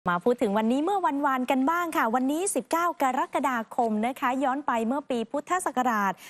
มาพูดถึงวันนี้เมื่อวันวานกันบ้างค่ะวันนี้19กรกฎาคมนะคะย้อนไปเมื่อปีพุทธศักราช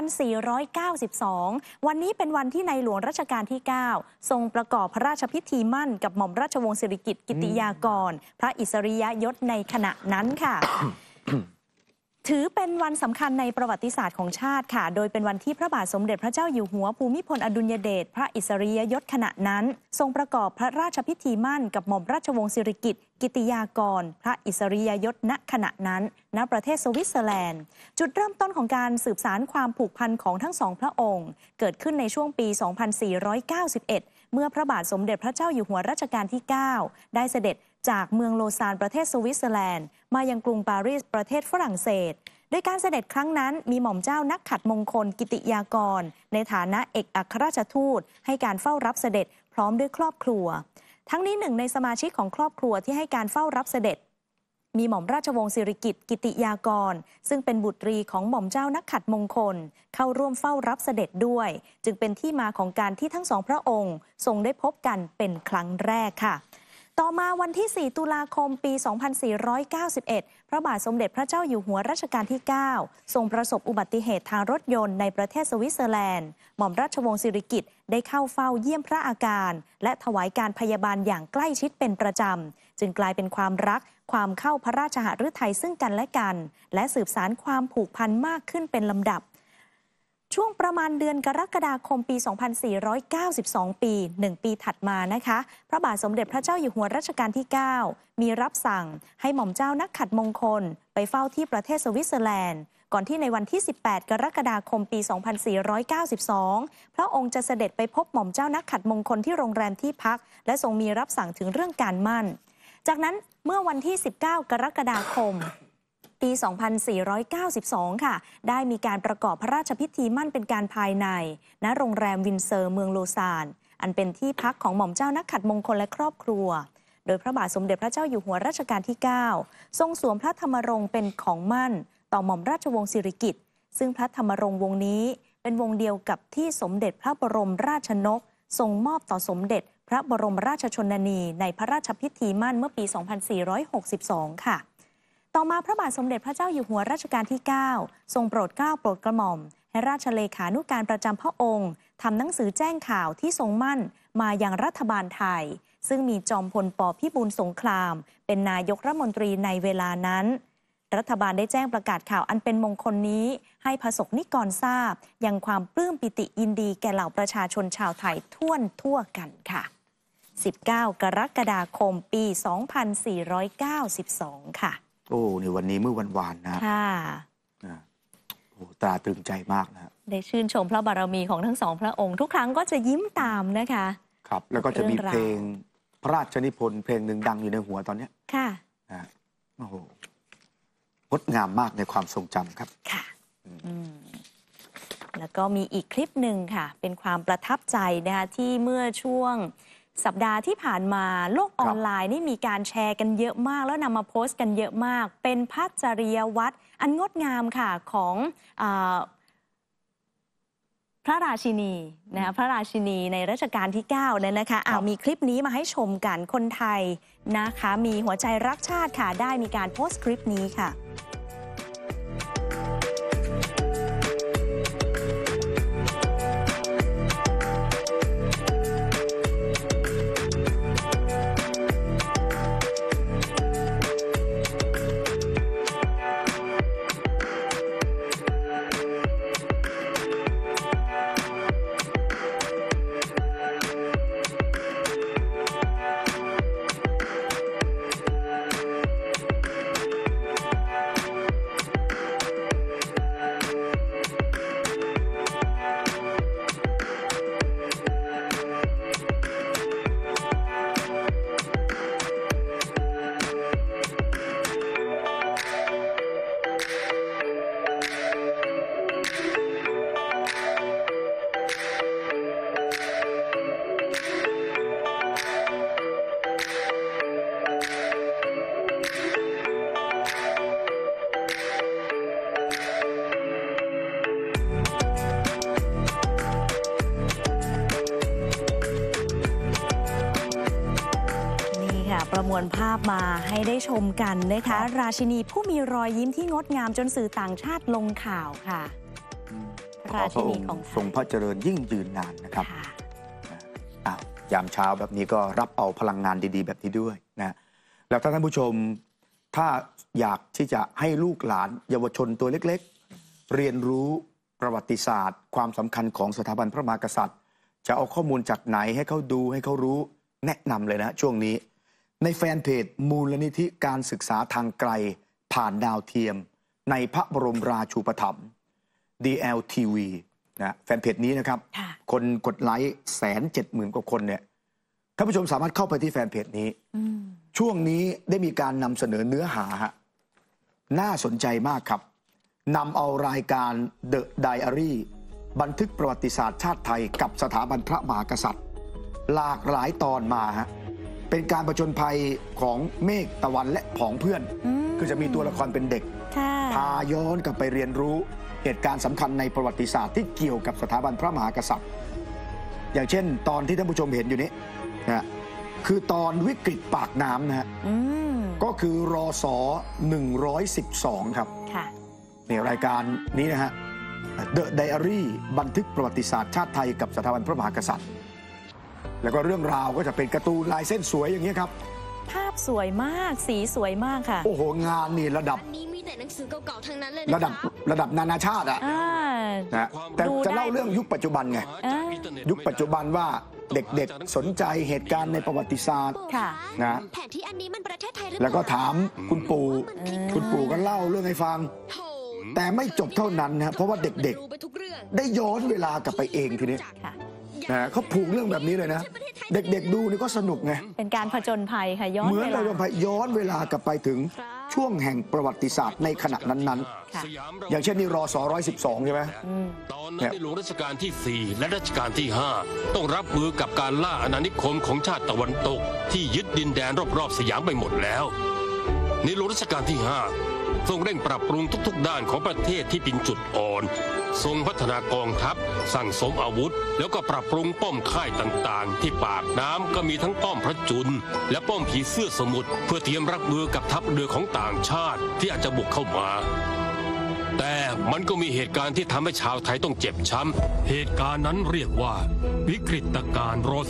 2492วันนี้เป็นวันที่ในหลวงรัชกาลที่9ทรงประกอบพระราชพิธีมั่นกับหม่อมราชวงศ์สิริกิติ์กิติยากรพระอิสริยยศในขณะนั้นค่ะ ถือเป็นวันสำคัญในประวัติศาสตร์ของชาติค่ะโดยเป็นวันที่พระบาทสมเด็จพระเจ้าอยู่หัวภูมิพลอดุลยเดชพระอิสริยยศขณะนั้นทรงประกอบพระราชพิธีมั่นกับหม่อมราชวงศ์สิริกิติ์กิติยากรพระอิสริยยศณขณะนั้นณประเทศสวิตเซอร์แลนด์จุดเริ่มต้นของการสืบสานความผูกพันของทั้งสองพระองค์เกิดขึ้นในช่วงปี 2491 เมื่อพระบาทสมเด็จพระเจ้าอยู่หัวรัชกาลที่ 9 ได้เสด็จจากเมืองโลซานประเทศสวิตเซอร์แลนด์มายังกรุงปารีสประเทศฝรั่งเศสโดยการเสด็จครั้งนั้นมีหม่อมเจ้านักขัตมงคลกิติยากรในฐานะเอกอัครราชทูตให้การเฝ้ารับเสด็จพร้อมด้วยครอบครัวทั้งนี้หนึ่งในสมาชิกของครอบครัวที่ให้การเฝ้ารับเสด็จมีหม่อมราชวงศ์สิริกิติ์กิติยากรซึ่งเป็นบุตรีของหม่อมเจ้านักขัตมงคลเข้าร่วมเฝ้ารับเสด็จด้วยจึงเป็นที่มาของการที่ทั้งสองพระองค์ทรงได้พบกันเป็นครั้งแรกค่ะต่อมาวันที่ 4 ตุลาคม ปี 2491 พระบาทสมเด็จพระเจ้าอยู่หัวรัชกาลที่ 9 ทรงประสบอุบัติเหตุทางรถยนต์ในประเทศสวิตเซอร์แลนด์หม่อมราชวงศ์สิริกิติ์ได้เข้าเฝ้าเยี่ยมพระอาการและถวายการพยาบาลอย่างใกล้ชิดเป็นประจำจึงกลายเป็นความรักความเข้าพระราชหฤทัยซึ่งกันและกันและสืบสานความผูกพันมากขึ้นเป็นลำดับช่วงประมาณเดือนกรกฎาคมปี 2492 1 ปีถัดมานะคะพระบาทสมเด็จพระเจ้าอยู่หัวรัชกาลที่ 9 มีรับสั่งให้หม่อมเจ้านักขัตมงคลไปเฝ้าที่ประเทศสวิตเซอร์แลนด์ก่อนที่ในวันที่ 18 กรกฎาคมปี 2492 พระองค์จะเสด็จไปพบหม่อมเจ้านักขัตมงคลที่โรงแรมที่พักและทรงมีรับสั่งถึงเรื่องการมั่นจากนั้นเมื่อวันที่ 19 กรกฎาคมปี 2492 ค่ะได้มีการประกอบพระราชพิธีมั่นเป็นการภายในณโรงแรมวินเซอร์เมืองโลซานอันเป็นที่พักของหม่อมเจ้านักขัตมงคลและครอบครัวโดยพระบาทสมเด็จพระเจ้าอยู่หัวรัชกาลที่ 9 ทรงสวมพระธรรมรงค์เป็นของมั่นต่อหม่อมราชวงศ์สิริกิติ์ซึ่งพระธรรมรงค์วงนี้เป็นวงเดียวกับที่สมเด็จพระบรมราชนกทรงมอบต่อสมเด็จพระบรมราชชนนีในพระราชพิธีมั่นเมื่อปี 2462 ค่ะต่อมาพระบาทสมเด็จพระเจ้าอยู่หัวรัชกาลที่ 9 ทรงโปรดเกล้าโปรดกระหม่อมให้ราชเลขานุการประจำพระองค์ทำหนังสือแจ้งข่าวที่ทรงมั่นมายังรัฐบาลไทยซึ่งมีจอมพลป.พิบูลสงครามเป็นนายกรัฐมนตรีในเวลานั้นรัฐบาลได้แจ้งประกาศข่าวอันเป็นมงคลนี้ให้ประสบนิกรทราบยังความปลื้มปิติยินดีแก่เหล่าประชาชนชาวไทยทั่วกันค่ะ19 กรกฎาคมปี 2492 ค่ะโอ้ในวันนี้เมื่อวันวานนะค่ะโอ้ตราตรึงใจมากนะได้ชื่นชมพระบารมีของทั้งสองพระองค์ทุกครั้งก็จะยิ้มตามนะคะครับแล้วก็จะมีเพลงพระราชนิพนธ์เพลงหนึ่งดังอยู่ในหัวตอนนี้ค่ะโอ้โหงดงามมากในความทรงจำครับค่ะแล้วก็มีอีกคลิปหนึ่งค่ะเป็นความประทับใจนะคะที่เมื่อช่วงสัปดาห์ที่ผ่านมาโลกออนไลน์นี่มีการแชร์กันเยอะมากแล้วนำมาโพสต์กันเยอะมากเป็นพระจริยวัตรอันงดงามค่ะของพระราชินีนะคะพระราชินีในรัชกาลที่ 9 เนี่ยนะคะมีคลิปนี้มาให้ชมกันคนไทยนะคะมีหัวใจรักชาติค่ะได้มีการโพสต์คลิปนี้ค่ะวนภาพมาให้ได้ชมกันนะคะ ราชินีผู้มีรอยยิ้มที่งดงามจนสื่อต่างชาติลงข่าวค่ะ ราชินีของไททรงยพระเจริญยิ่งยืนนานนะครับค่ะยามเช้าแบบนี้ก็รับเอาพลังงานดีๆ แบบนี้ด้วยนะแล้วท่านผู้ชมถ้าอยากที่จะให้ลูกหลานเยาวชนตัวเล็กๆ เรียนรู้ประวัติศาสตร์ ความสำคัญของสถาบันพระมหากษัตริย์ จะเอาข้อมูลจากไหนให้เขาดูให้เขารู้แนะนำเลยนะช่วงนี้ ในแฟนเพจมูลนิธิการศึกษาทางไกลผ่านดาวเทียม ในพระบรมราชูปถัมภ์ DLTV นะแฟนเพจนี้นะครับค่ะคนกดไลค์170,000 กว่าคนเนี่ยท่านผู้ชมสามารถเข้าไปที่แฟนเพจนี้ ช่วงนี้ได้มีการนำเสนอเนื้อหาฮะน่าสนใจมากครับนำเอารายการ The Diary บันทึกประวัติศาสตร์ชาติไทยกับสถาบันพระมหากษัตริย์ หลากหลายตอนมาฮะเป็นการผจญภัยของเมฆตะวันและผองเพื่อน คือจะมีตัวละครเป็นเด็กค่ะพาย้อนกลับไปเรียนรู้เหตุการณ์สำคัญในประวัติศาสตร์ที่เกี่ยวกับสถาบันพระมหากษัตริย์ อย่างเช่นตอนที่ท่านผู้ชมเห็นอยู่นี้นะคือตอนวิกฤตปากน้ำนะฮะอืมก็คือรอสอ112 ครับค่ะเนี่ยรายการนี้นะฮะ The Diary บันทึกประวัติศาสตร์ชาติไทยกับสถาบันพระมหากษัตริย์ แล้วก็เรื่องราวก็จะเป็นการ์ตูนลายเส้นสวยอย่างนี้ยครับภาพสวยมากสีสวยมากค่ะโอ้โหงานนี่ระดับอันนี้มีแต่หนังสือเก่าๆทั้งนั้นเลยระดับนานาชาติอะอ่านะแต่ดูจะได้เล่าเรื่องยุคปัจจุบันไง ยุคปัจจุบันว่าเด็กๆสนใจเหตุการณ์ในประวัติศาสตร์ค่ะนะแผนที่อันนี้มันประเทศไทยหรือเปแล้วก็ถามคุณปู่มันผิดคุณปู่ก็เล่าเรื่องให้ฟังโถแต่ไม่จบเท่านั้นนะเพราะว่าเด็กรู้ไปทุกเรื่องๆ ได้ย้อนเวลากลับไปเองทีนี้ค่ะนะเขาผูกเรื่องแบบนี้เลยนะ เด็กๆดูนี่ก็สนุกไงเป็นการผจญภัยค่ะย้อนเหมือนเวเราลาจะย้อนเวลากลับไปถึงช่วงแห่งประวัติศาสตร์ในขณะนั้นค่ะๆ อย่างเช่นนี่รอสอ112 ใช่ไหมตอนนั้นในหลวงรัชกาลที่ 4 และรัชกาลที่ 5 ต้องรับมือกับการล่าอาณานิคมของชาติตะวันตก ที่ยึดดินแดนรอบๆสยามไปหมดแล้ว ในหลวงรัชกาลที่ 5 ทรงเร่งปรับปรุงทุกๆด้านของประเทศที่เป็นจุดอ่อน ทรงพัฒนากองทัพ สั่งสมอาวุธ แล้วก็ปรับปรุงป้อมค่ายต่างๆ ที่ปากน้ำก็มีทั้งป้อมพระจุลและป้อมผีเสื้อสมุทรเพื่อเตรียมรับมือกับทัพเรือของต่างชาติที่อาจจะบุกเข้ามา แต่มันก็มีเหตุการณ์ที่ทำให้ชาวไทยต้องเจ็บช้ำ เหตุการณ์นั้นเรียกว่า วิกฤตการณ์รศ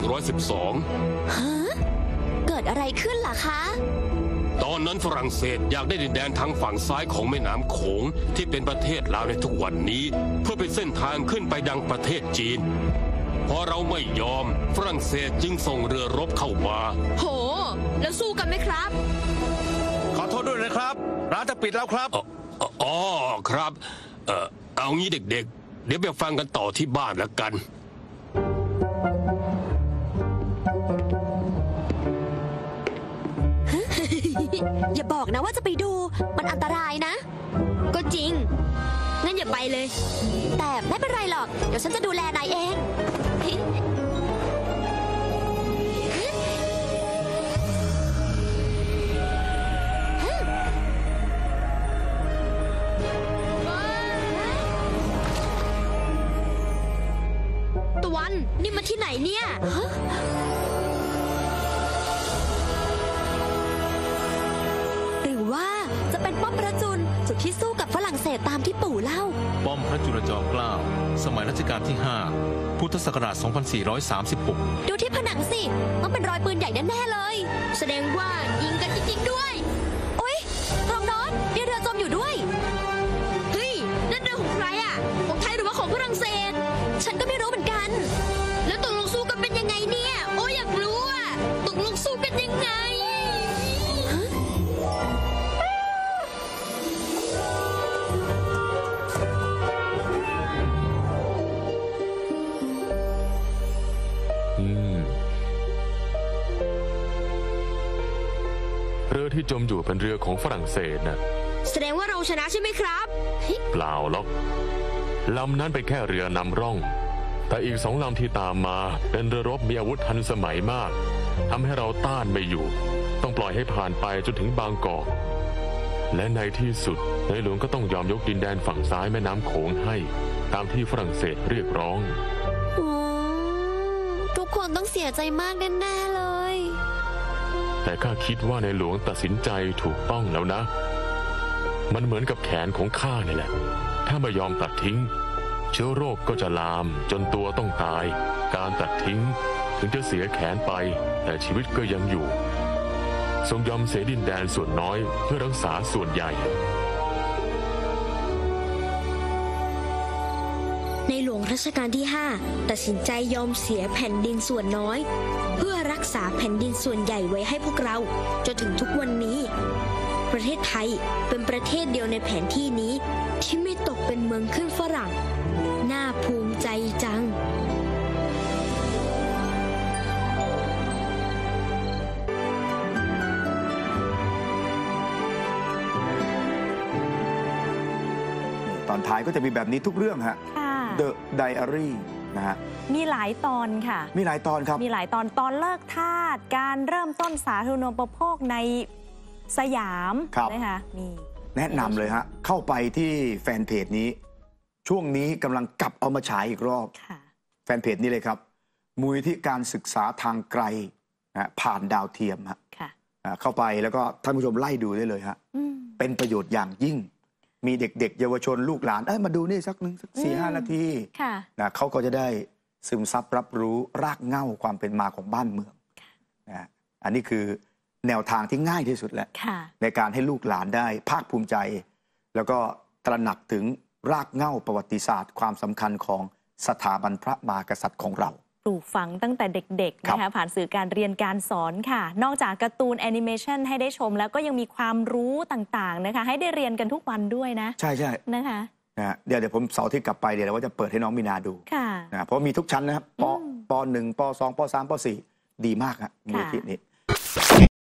112 เกิดอะไรขึ้นล่ะคะตอนนั้นฝรั่งเศสอยากได้ดินแดนทางฝั่งซ้ายของแม่น้ำโขงที่เป็นประเทศลาวในทุกวันนี้ เพื่อเป็นเส้นทางขึ้นไปดังประเทศจีน พอเราไม่ยอมฝรั่งเศสจึงส่งเรือรบเข้ามาโห แล้วสู้กันไหมครับขอโทษด้วยนะครับ ร้านจะปิดแล้วครับอ๋อครับ เอางี้เด็กๆ เดี๋ยวไปฟังกันต่อที่บ้านแล้วกันอย่าบอกนะว่าจะไปดู มันอันตรายนะ ก็จริง งั้นอย่าไปเลย แต่ไม่เป็นไรหรอก เดี๋ยวฉันจะดูแลนายเอง ตะวัน นี่มาที่ไหนเนี่ยฮะ หรือว่าจะเป็นป้อมพระจุลจุดที่สู้กับฝรั่งเศสตามที่ปู่เล่าป้อมพระจุลจอมเกล้า สมัยรัชกาลที่ 5 พุทธศักราช 2436 ดูที่ผนังสิ ต้องเป็นรอยปืนใหญ่แน่ๆเลย แสดงว่ายิงกันจริงๆด้วย โอ๊ยตรงโน้นมีเรือจมอยู่ด้วย เฮ้ย นั่นเรือของใครอ่ะ ของไทยหรือว่าของฝรั่งเศส ฉันก็ไม่รู้เหมือนกัน แล้วตกลงสู้กันเป็นยังไงเนี่ย โอ้ยอยากรู้อ่ะ ตกลงสู้กันยังไงฮะเรือที่จมอยู่เป็นเรือของฝรั่งเศสนะแสดงว่าเราชนะใช่ไหมครับเฮ้ยเปล่าหรอกลำนั้นเป็นแค่เรือนำร่อง แต่อีก2 ลำที่ตามมาเป็นเรือรบมีอาวุธทันสมัยมากทำให้เราต้านไม่อยู่ ต้องปล่อยให้ผ่านไปจนถึงบางกอกและในที่สุดในหลวงก็ต้องยอมยกดินแดนฝั่งซ้ายแม่น้ำโขงให้ตามที่ฝรั่งเศสเรียกร้องทุกคนต้องเสียใจมากแน่ๆเลยแต่ข้าคิดว่าในหลวงตัดสินใจถูกต้องแล้วนะ มันเหมือนกับแขนของข้านี่แหละถ้าไม่ยอมตัดทิ้งเชื้อโรคก็จะลามจนตัวต้องตายการตัดทิ้งถึงจะเสียแขนไปแต่ชีวิตก็ยังอยู่ทรงยอมเสียดินแดนส่วนน้อยเพื่อรักษาส่วนใหญ่ในหลวงรัชกาลที่ 5 ตัดสินใจยอมเสียแผ่นดินส่วนน้อย เพื่อรักษาแผ่นดินส่วนใหญ่ไว้ให้พวกเราจนถึงทุกวันนี้ ประเทศไทยเป็นประเทศเดียวในแผนที่นี้ที่ไม่ตกเป็นเมืองขึ้นฝรั่งน่าภูมิใจจังตอนท้ายก็จะมีแบบนี้ทุกเรื่องฮะค่ะ The Diary นะฮะมีหลายตอนค่ะมีหลายตอนครับมีหลายตอนเลิกทาสการเริ่มต้นสาธารณูปโภคในสยามครับนะคะมีแนะนำเลยฮะ เข้าไปที่แฟนเพจนี้ ช่วงนี้กำลังกลับเอามาฉายอีกรอบค่ะแฟนเพจนี้เลยครับมูลนิธิการศึกษาทางไกลนะผ่านดาวเทียมฮะค่ะเข้าไปแล้วก็ท่านผู้ชมไล่ดูได้เลยฮะอืมเป็นประโยชน์อย่างยิ่ง มีเด็กๆ เยาวชนลูกหลานมาดูนี่สัก4-5 นาทีค่ะนะเขาก็จะได้ซึมซับรับรู้รากเหง้าความเป็นมาของบ้านเมืองนะอันนี้คือแนวทางที่ง่ายที่สุดแหละค่ะในการให้ลูกหลานได้ภาคภูมิใจ แล้วก็ตระหนักถึงรากเหง้าประวัติศาสตร์ ความสำคัญของสถาบันพระมหากษัตริย์ของเราปลูกฝังตั้งแต่เด็กๆครับนะคะผ่านสื่อการเรียนการสอนค่ะ นอกจากการ์ตูนแอนิเมชันให้ได้ชมแล้วก็ยังมีความรู้ต่างๆนะคะ ให้ได้เรียนกันทุกวันด้วยนะใช่ใช่นะคะนะเดี๋ยวผมเสาร์อาที่กลับไปเดี๋ยวว่าจะเปิดให้น้องมีนาดูค่ะนะเพราะมีทุกชั้นนะครับป .1 ป .3 ป .4 ดีมากฮะมูลนิธินี้